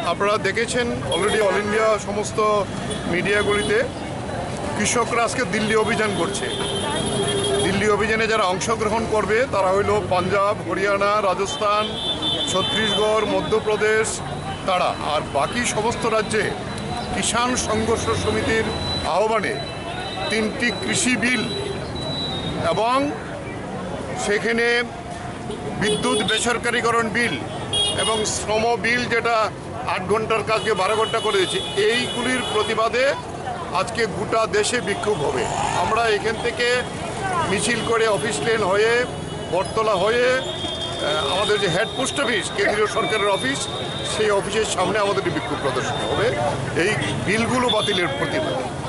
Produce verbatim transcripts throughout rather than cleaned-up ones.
আপনারা দেখেছেন already all India সমস্ত মিডিয়াগুলিতে কৃষকরা আজকে দিল্লি অভিযান করছে। দিল্লি অভিযানে যারা অংশগ্রহণ করবে তারা হইল পাঞ্জাব, হরিয়ানা, রাজস্থান, ছত্তিশগড়, মধ্যপ্রদেশ তারা। আর বাকি সমস্ত রাজ্যে কিষাণ সংঘর্ষ সমিতির আহ্বানে তিনটি কৃষি বিল এবং সেখানে বিদ্যুৎ বেসরকারীকরণ বিল এবং শ্রম বিল, যেটা আট ঘন্টার কাজকে বারো ঘন্টা করে দিয়েছে, এইগুলির প্রতিবাদে আজকে গোটা দেশে বিক্ষোভ হবে। আমরা এখান থেকে মিছিল করে অফিস লেন হয়ে বটতলা হয়ে আমাদের যে হেড পোস্ট অফিস, কেন্দ্রীয় সরকারের অফিস, সেই অফিসের সামনে আমাদের বিক্ষোভ প্রদর্শন হবে এই বিলগুলো বাতিলের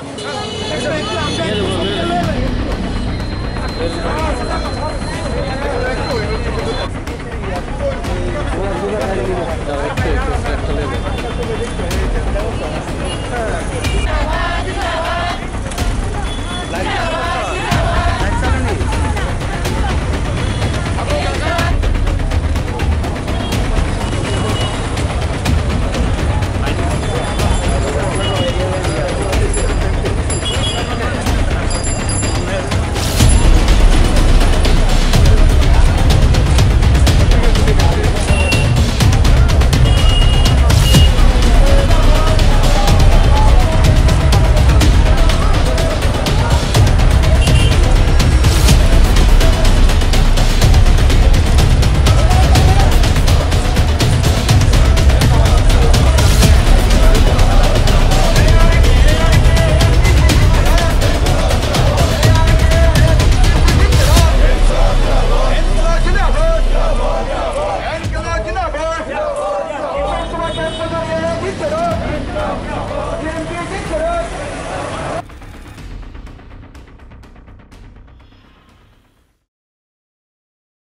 প্রতিবাদে।